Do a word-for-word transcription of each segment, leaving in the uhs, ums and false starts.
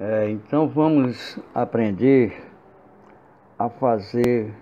É, então vamos aprender a fazer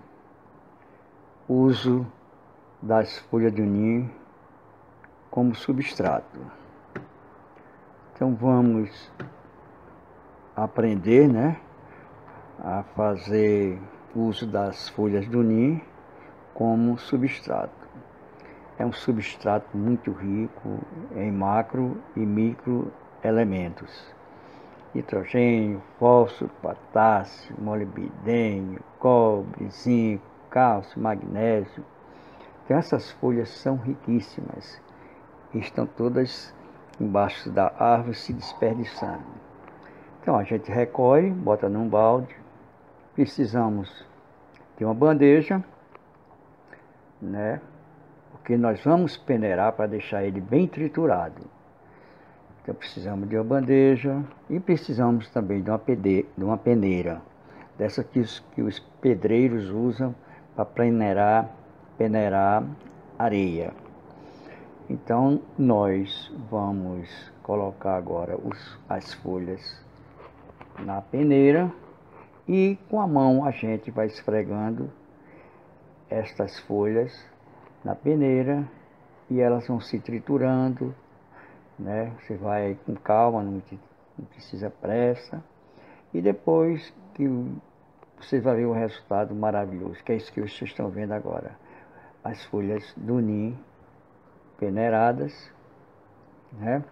uso das folhas de unim como substrato. Então vamos aprender, né, a fazer uso das folhas do unim como substrato. É um substrato muito rico em macro e micro elementos: nitrogênio, fósforo, potássio, molibdênio, cobre, zinco, cálcio, magnésio. Então essas folhas são riquíssimas e estão todas embaixo da árvore se desperdiçando. Então a gente recolhe, bota num balde. Precisamos de uma bandeja, né? Porque nós vamos peneirar para deixar ele bem triturado. Então precisamos de uma bandeja e precisamos também de uma, pede, de uma peneira, dessa que os, que os pedreiros usam para peneirar, peneirar areia. Então nós vamos colocar agora os, as folhas na peneira e com a mão a gente vai esfregando estas folhas na peneira e elas vão se triturando, né? Você vai com calma, não, não precisa pressa, e depois que você vai ver o resultado maravilhoso, que é isso que vocês estão vendo agora: as folhas do unim peneiradas, né?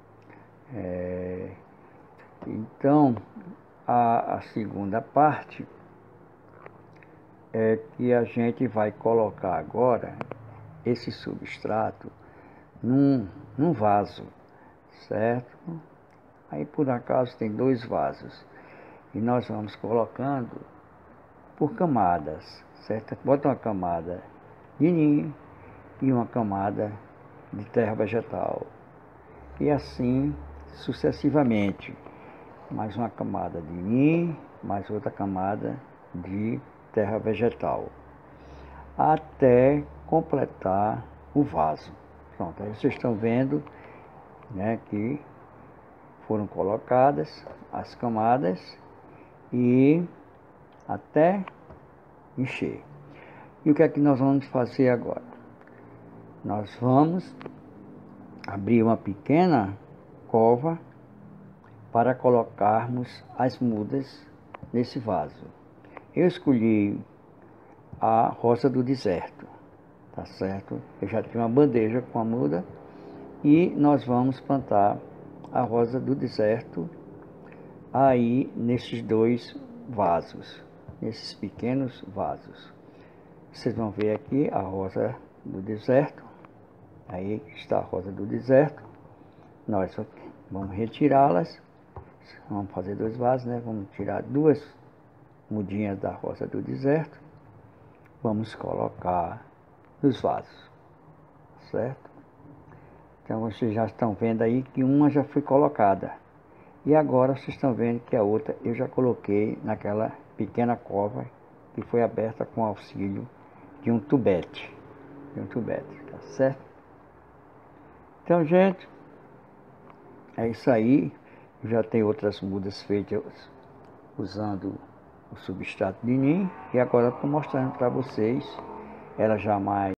É, então a, a segunda parte é que a gente vai colocar agora esse substrato num, num vaso, certo? Aí por acaso tem dois vasos e nós vamos colocando por camadas, certo? Bota uma camada de unim e uma camada de terra vegetal e assim sucessivamente, mais uma camada de unim, mais outra camada de terra vegetal, até completar o vaso. Pronto, aí vocês estão vendo, né, que foram colocadas as camadas e até encher. E o que é que nós vamos fazer agora? Nós vamos abrir uma pequena cova para colocarmos as mudas nesse vaso. Eu escolhi a rosa do deserto, tá certo? Eu já tenho uma bandeja com a muda e nós vamos plantar a rosa do deserto aí nesses dois vasos, nesses pequenos vasos. Vocês vão ver aqui a rosa do deserto. Aí está a rosa do deserto. Nós vamos retirá-las. Vamos fazer dois vasos, né? Vamos tirar duas mudinhas da rosa do deserto. Vamos colocar nos vasos, certo? Então vocês já estão vendo aí que uma já foi colocada. E agora vocês estão vendo que a outra eu já coloquei naquela pequena cova que foi aberta com auxílio de um tubete. De um tubete, tá certo? Então, gente, é isso aí. Já tem outras mudas feitas usando o substrato de unim e agora estou mostrando para vocês ela já mais